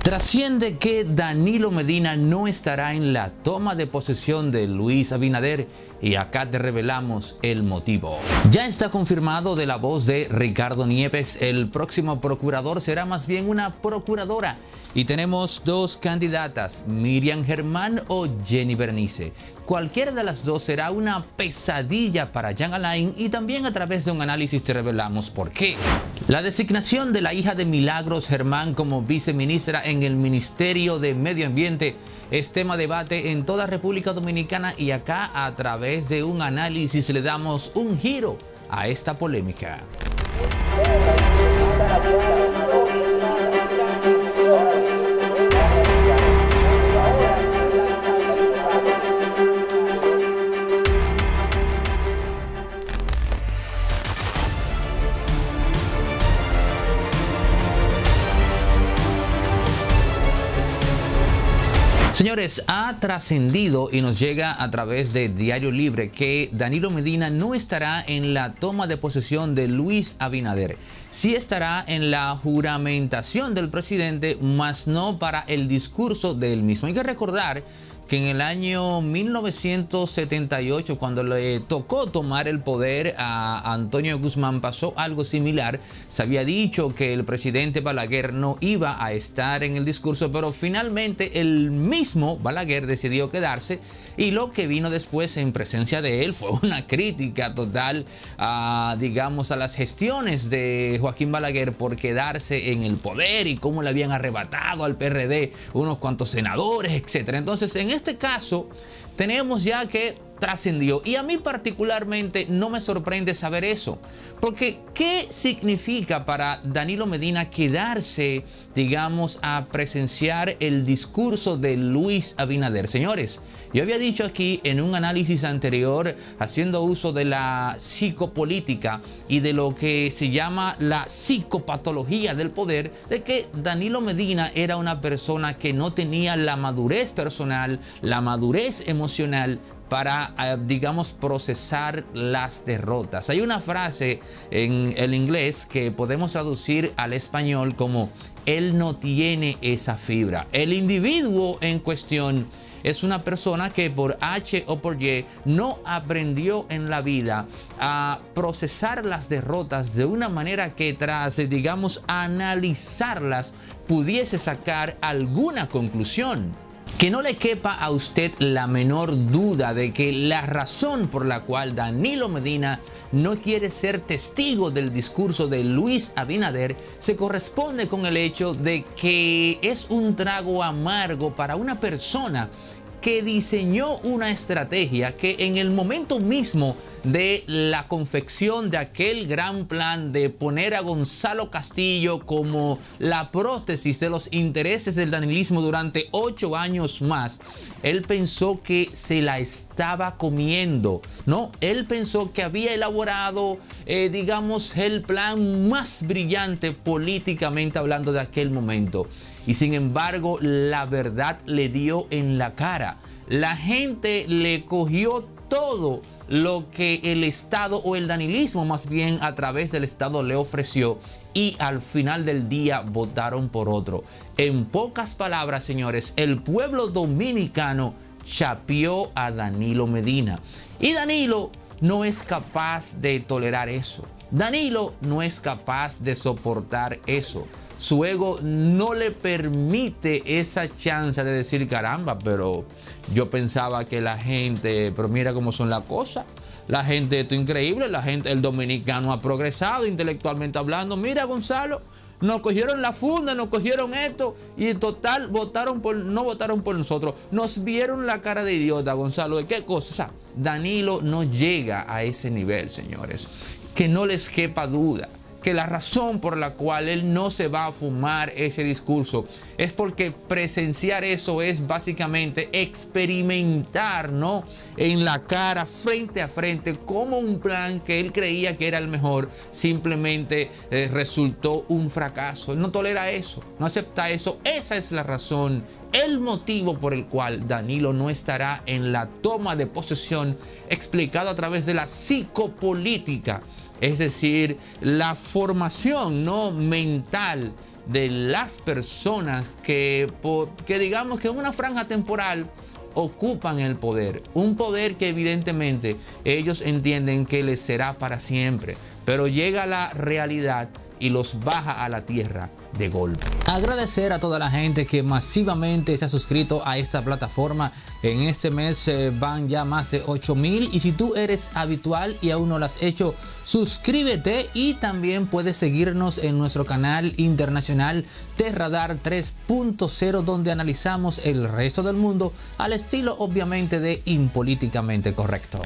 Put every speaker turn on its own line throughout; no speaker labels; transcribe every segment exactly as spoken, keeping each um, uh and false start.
Trasciende que Danilo Medina no estará en la toma de posesión de Luis Abinader y acá te revelamos el motivo. Ya está confirmado de la voz de Ricardo Nieves, el próximo procurador será más bien una procuradora y tenemos dos candidatas, Miriam Germán o Jenny Bernice. Cualquiera de las dos será una pesadilla para Jean Alain y también a través de un análisis te revelamos por qué. La designación de la hija de Milagros Germán como viceministra en el Ministerio de Medio Ambiente es tema de debate en toda República Dominicana y acá a través de un análisis le damos un giro a esta polémica. Señores, ha trascendido y nos llega a través de Diario Libre que Danilo Medina no estará en la toma de posesión de Luis Abinader. Sí estará en la juramentación del presidente, mas no para el discurso del mismo. Hay que recordar que en el año mil novecientos setenta y ocho, cuando le tocó tomar el poder a Antonio Guzmán, pasó algo similar. Se había dicho que el presidente Balaguer no iba a estar en el discurso, pero finalmente el mismo Balaguer decidió quedarse y lo que vino después en presencia de él fue una crítica total a, digamos, a las gestiones de Joaquín Balaguer por quedarse en el poder y cómo le habían arrebatado al P R D unos cuantos senadores, etcétera. Entonces, en este caso, tenemos ya que trascendió y a mí particularmente no me sorprende saber eso, porque ¿qué significa para Danilo Medina quedarse, digamos, a presenciar el discurso de Luis Abinader? Señores, yo había dicho aquí en un análisis anterior, haciendo uso de la psicopolítica y de lo que se llama la psicopatología del poder, de que Danilo Medina era una persona que no tenía la madurez personal, la madurez emocional para, digamos, procesar las derrotas. Hay una frase en el inglés que podemos traducir al español como él no tiene esa fibra. El individuo en cuestión es una persona que por H o por Y no aprendió en la vida a procesar las derrotas de una manera que tras, digamos, analizarlas pudiese sacar alguna conclusión. Que no le quepa a usted la menor duda de que la razón por la cual Danilo Medina no quiere ser testigo del discurso de Luis Abinader se corresponde con el hecho de que es un trago amargo para una persona que diseñó una estrategia que en el momento mismo de la confección de aquel gran plan de poner a Gonzalo Castillo como la prótesis de los intereses del danilismo durante ocho años más, él pensó que se la estaba comiendo, ¿no? Él pensó que había elaborado, eh, digamos, el plan más brillante políticamente hablando de aquel momento. Y sin embargo, la verdad le dio en la cara. La gente le cogió todo lo que el Estado o el danilismo más bien a través del Estado le ofreció y al final del día votaron por otro. En pocas palabras, señores, el pueblo dominicano chapeó a Danilo Medina. Y Danilo no es capaz de tolerar eso. Danilo no es capaz de soportar eso. Su ego no le permite esa chance de decir, caramba, pero yo pensaba que la gente, pero mira cómo son las cosas. La gente, esto es increíble, la gente, el dominicano ha progresado intelectualmente hablando. Mira, Gonzalo, nos cogieron la funda, nos cogieron esto y en total votaron por, no votaron por nosotros. Nos vieron la cara de idiota, Gonzalo. ¿De qué cosa? O sea, Danilo no llega a ese nivel, señores. Que no les quepa duda que la razón por la cual él no se va a fumar ese discurso es porque presenciar eso es básicamente experimentar, ¿no?, en la cara, frente a frente, como un plan que él creía que era el mejor simplemente eh, resultó un fracaso. Él no tolera eso, no acepta eso. Esa es la razón, el motivo por el cual Danilo no estará en la toma de posesión, explicado a través de la psicopolítica. Es decir, la formación, ¿no?, mental de las personas que, que digamos que en una franja temporal ocupan el poder. Un poder que evidentemente ellos entienden que les será para siempre. Pero llega la realidad y los baja a la tierra de golpe. Agradecer a toda la gente que masivamente se ha suscrito a esta plataforma. En este mes eh, van ya más de ocho mil, y si tú eres habitual y aún no lo has hecho, suscríbete, y también puedes seguirnos en nuestro canal internacional TERRADAR tres punto cero, donde analizamos el resto del mundo al estilo obviamente de Impolíticamente Correcto.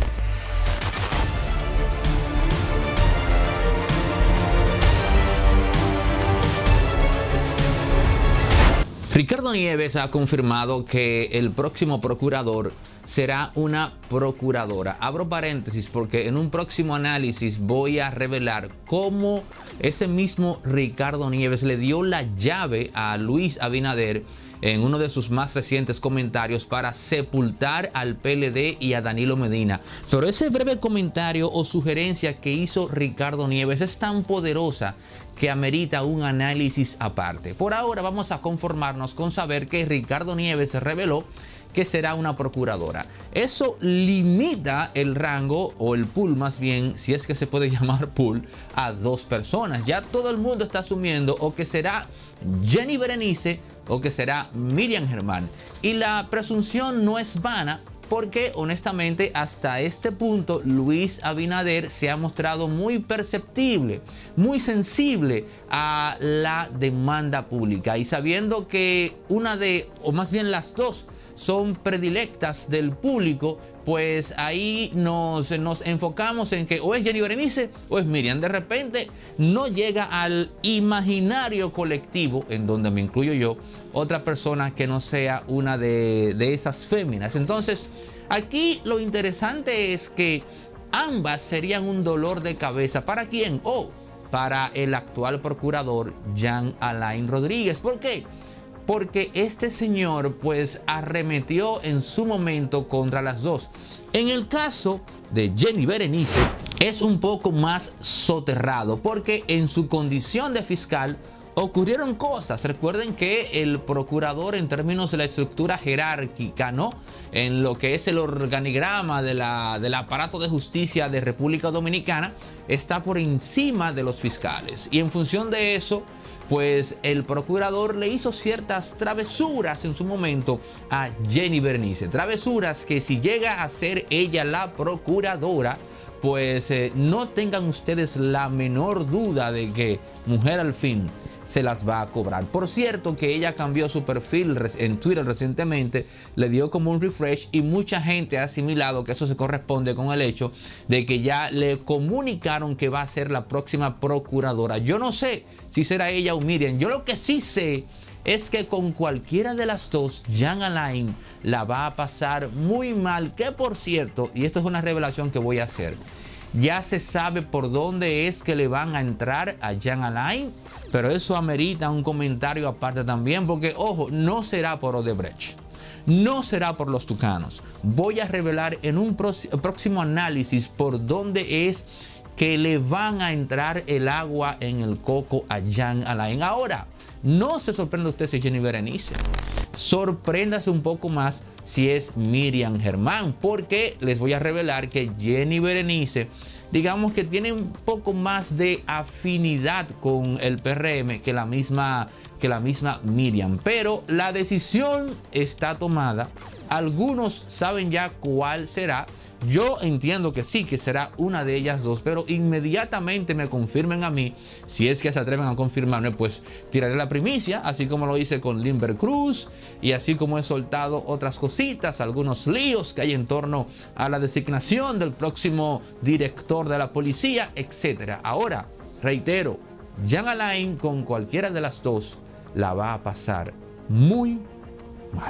Ricardo Nieves ha confirmado que el próximo procurador será una procuradora. Abro paréntesis porque en un próximo análisis voy a revelar cómo ese mismo Ricardo Nieves le dio la llave a Luis Abinader en uno de sus más recientes comentarios para sepultar al P L D y a Danilo Medina. Pero ese breve comentario o sugerencia que hizo Ricardo Nieves es tan poderosa que amerita un análisis aparte. Por ahora vamos a conformarnos con saber que Ricardo Nieves reveló que será una procuradora. Eso limita el rango, o el pool más bien, si es que se puede llamar pool, a dos personas. Ya todo el mundo está asumiendo o que será Jenny Berenice o que será Miriam Germán. Y la presunción no es vana, porque honestamente hasta este punto Luis Abinader se ha mostrado muy perceptible, muy sensible a la demanda pública, y sabiendo que una de, o más bien las dos, son predilectas del público, pues ahí nos, nos enfocamos en que o es Jenny Berenice o es Miriam. De repente no llega al imaginario colectivo, en donde me incluyo yo, otra persona que no sea una de, de esas féminas. Entonces aquí lo interesante es que ambas serían un dolor de cabeza. ¿Para quién? Oh, para el actual procurador Jean Alain Rodríguez. ¿Por qué? Porque este señor pues arremetió en su momento contra las dos. En el caso de Jenny Berenice es un poco más soterrado, porque en su condición de fiscal ocurrieron cosas. Recuerden que el procurador, en términos de la estructura jerárquica, ¿no?, en lo que es el organigrama de la, del aparato de justicia de República Dominicana, está por encima de los fiscales. Y en función de eso, pues el procurador le hizo ciertas travesuras en su momento a Jenny Berenice. Travesuras que, si llega a ser ella la procuradora, pues eh, no tengan ustedes la menor duda de que mujer al fin se las va a cobrar. Por cierto, que ella cambió su perfil en Twitter recientemente, le dio como un refresh, y mucha gente ha asimilado que eso se corresponde con el hecho de que ya le comunicaron que va a ser la próxima procuradora. Yo no sé si será ella o Miriam. Yo lo que sí sé es que con cualquiera de las dos, Jean Alain la va a pasar muy mal. Que por cierto, y esto es una revelación que voy a hacer, ya se sabe por dónde es que le van a entrar a Jean Alain, pero eso amerita un comentario aparte también, porque ojo, no será por Odebrecht, no será por los tucanos. Voy a revelar en un próximo análisis por dónde es que le van a entrar el agua en el coco a Jean Alain. Ahora, no se sorprenda usted si es Jenny Berenice. Sorpréndase un poco más si es Miriam Germán, porque les voy a revelar que Jenny Berenice, digamos que tiene un poco más de afinidad con el P R M que la misma, que la misma Miriam. Pero la decisión está tomada. Algunos saben ya cuál será. Yo entiendo que sí, que será una de ellas dos, pero inmediatamente me confirmen a mí, si es que se atreven a confirmarme, pues tiraré la primicia, así como lo hice con Limber Cruz, y así como he soltado otras cositas, algunos líos que hay en torno a la designación del próximo director de la policía, etcétera. Ahora, reitero, Jean Alain con cualquiera de las dos la va a pasar muy mal.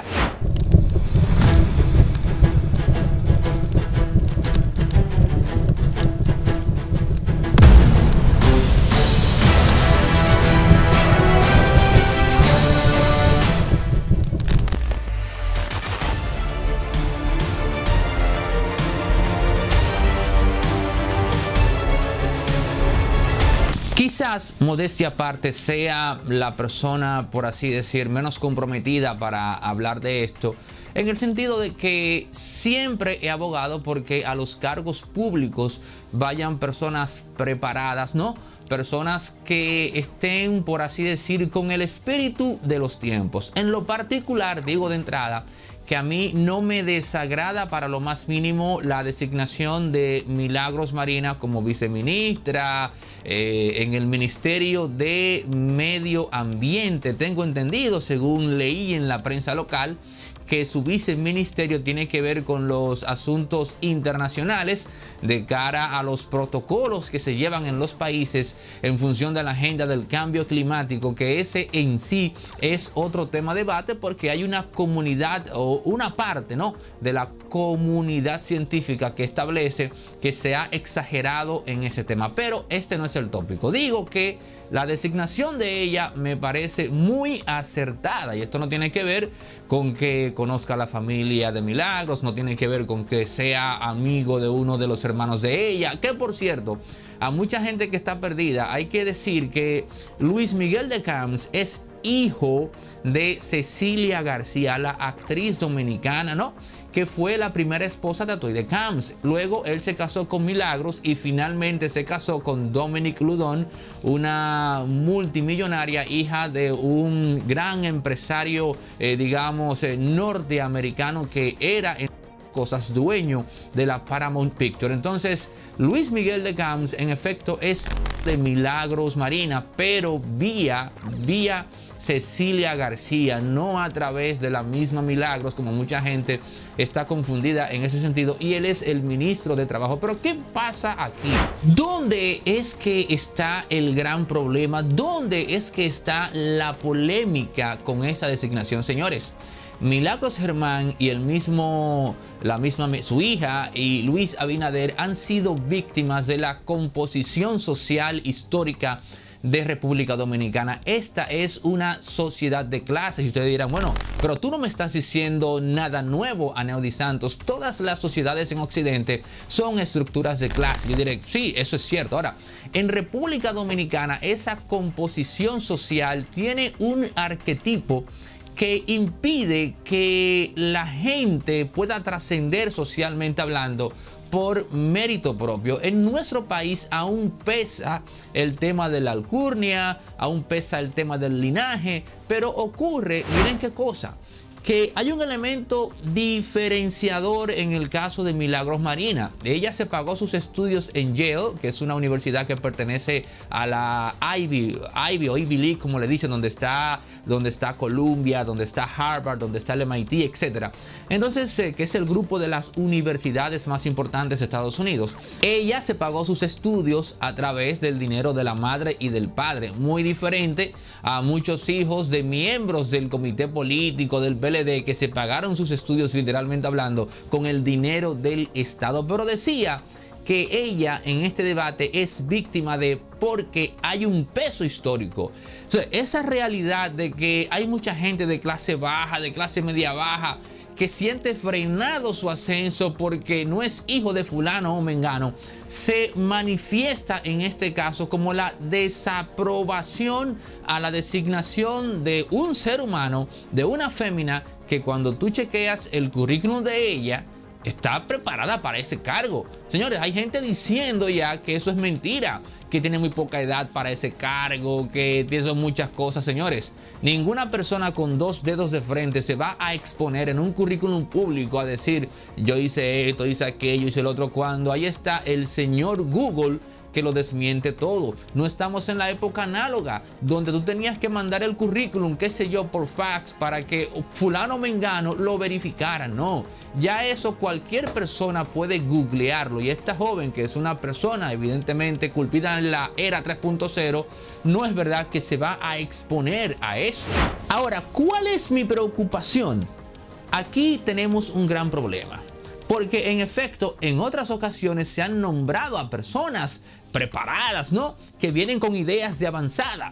Quizás, modestia aparte, sea la persona, por así decir, menos comprometida para hablar de esto, en el sentido de que siempre he abogado porque a los cargos públicos vayan personas preparadas, ¿no? Personas que estén, por así decir, con el espíritu de los tiempos. En lo particular, digo de entrada, que a mí no me desagrada para lo más mínimo la designación de Milagros Marina como viceministra eh, en el Ministerio de Medio Ambiente. Tengo entendido, según leí en la prensa local, que su viceministerio tiene que ver con los asuntos internacionales de cara a los protocolos que se llevan en los países en función de la agenda del cambio climático, que ese en sí es otro tema de debate, porque hay una comunidad o una parte, ¿no?, de la comunidad científica que establece que se ha exagerado en ese tema. Pero este no es el tópico. Digo que la designación de ella me parece muy acertada, y esto no tiene que ver con que conozca a la familia de Milagros, no tiene que ver con que sea amigo de uno de los hermanos de ella, que por cierto, a mucha gente que está perdida hay que decir que Luis Miguel de Camps es hijo de Cecilia García, la actriz dominicana, ¿no?, que fue la primera esposa de Atoy de Camps. Luego él se casó con Milagros y finalmente se casó con Dominique Loudon, una multimillonaria hija de un gran empresario, eh, digamos, eh, norteamericano, que era en cosas dueño de la Paramount Picture. Entonces, Luis Miguel de Camps, en efecto, es de Milagros Marina, pero vía, vía Cecilia García, no a través de la misma Milagros, como mucha gente está confundida en ese sentido, y él es el ministro de Trabajo. Pero ¿qué pasa aquí? ¿Dónde es que está el gran problema? ¿Dónde es que está la polémica con esta designación, señores? Milagros Germán y el mismo, la misma, su hija y Luis Abinader han sido víctimas de la composición social histórica de República Dominicana. Esta es una sociedad de clases, y ustedes dirán, bueno, pero tú no me estás diciendo nada nuevo, Aneudi Santos. Todas las sociedades en Occidente son estructuras de clase. Yo diré, sí, eso es cierto. Ahora, en República Dominicana, esa composición social tiene un arquetipo que impide que la gente pueda trascender socialmente hablando por mérito propio. En nuestro país aún pesa el tema de la alcurnia, aún pesa el tema del linaje, pero ocurre, miren qué cosa, que hay un elemento diferenciador en el caso de Milagros Marina. Ella se pagó sus estudios en Yale, que es una universidad que pertenece a la Ivy, Ivy o Ivy League, como le dicen, donde está, donde está Columbia, donde está Harvard, donde está el M I T, etcétera. Entonces, eh, que es el grupo de las universidades más importantes de Estados Unidos. Ella se pagó sus estudios a través del dinero de la madre y del padre, muy diferente a muchos hijos de miembros del comité político del P L D que se pagaron sus estudios, literalmente hablando, con el dinero del Estado. Pero decía que ella en este debate es víctima de porque hay un peso histórico. O sea, esa realidad de que hay mucha gente de clase baja, de clase media baja, que siente frenado su ascenso porque no es hijo de fulano o mengano, se manifiesta en este caso como la desaprobación a la designación de un ser humano, de una fémina, que cuando tú chequeas el currículum de ella, está preparada para ese cargo. Señores, hay gente diciendo ya que eso es mentira, que tiene muy poca edad para ese cargo, que tiene muchas cosas. Señores, ninguna persona con dos dedos de frente se va a exponer en un currículum público a decir, yo hice esto, hice aquello, hice el otro, cuando ahí está el señor Google que lo desmiente todo. No estamos en la época análoga donde tú tenías que mandar el currículum, qué sé yo, por fax para que fulano mengano lo verificara. No, ya eso cualquier persona puede googlearlo, y esta joven, que es una persona evidentemente culpida en la era tres punto cero, no es verdad que se va a exponer a eso. Ahora, ¿cuál es mi preocupación? Aquí tenemos un gran problema, porque en efecto en otras ocasiones se han nombrado a personas preparadas, ¿no?, que vienen con ideas de avanzada,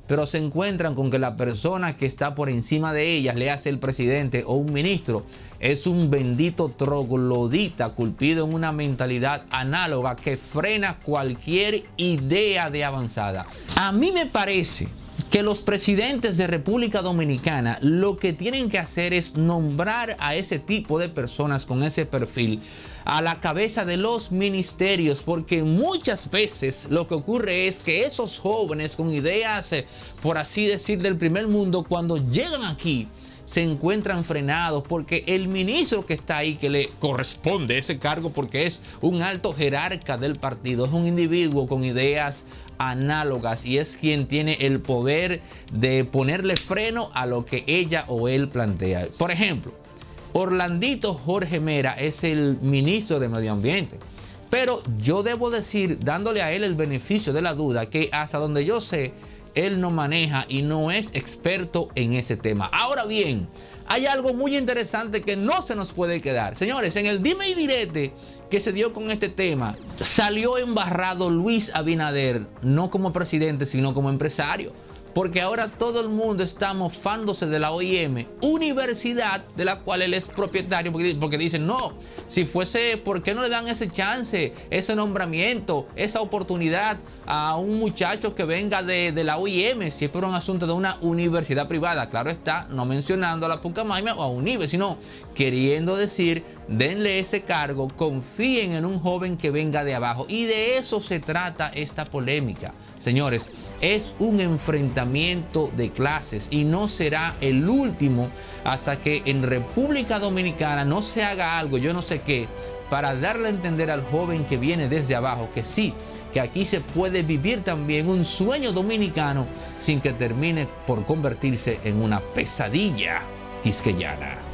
pero se encuentran con que la persona que está por encima de ellas, le hace el presidente o un ministro, es un bendito troglodita culpido en una mentalidad análoga que frena cualquier idea de avanzada. A mí me parece que los presidentes de República Dominicana lo que tienen que hacer es nombrar a ese tipo de personas con ese perfil a la cabeza de los ministerios, porque muchas veces lo que ocurre es que esos jóvenes con ideas, eh, por así decir, del primer mundo, cuando llegan aquí, se encuentran frenados porque el ministro que está ahí, que le corresponde ese cargo porque es un alto jerarca del partido, es un individuo con ideas análogas y es quien tiene el poder de ponerle freno a lo que ella o él plantea. Por ejemplo, Orlandito Jorge Mera es el ministro de Medio Ambiente, pero yo debo decir, dándole a él el beneficio de la duda, que hasta donde yo sé, él no maneja y no es experto en ese tema. Ahora bien, hay algo muy interesante que no se nos puede quedar. Señores, en el dime y direte que se dio con este tema, salió embarrado Luis Abinader, no como presidente, sino como empresario. Porque ahora todo el mundo está mofándose de la O I M, universidad de la cual él es propietario, porque, porque dicen, no, si fuese, ¿por qué no le dan ese chance, ese nombramiento, esa oportunidad a un muchacho que venga de, de la O I M, si es por un asunto de una universidad privada? Claro está, no mencionando a la Pucamaima o a Unive, sino queriendo decir, denle ese cargo, confíen en un joven que venga de abajo. Y de eso se trata esta polémica. Señores, es un enfrentamiento de clases y no será el último hasta que en República Dominicana no se haga algo, yo no sé qué, para darle a entender al joven que viene desde abajo que sí, que aquí se puede vivir también un sueño dominicano sin que termine por convertirse en una pesadilla quisqueyana.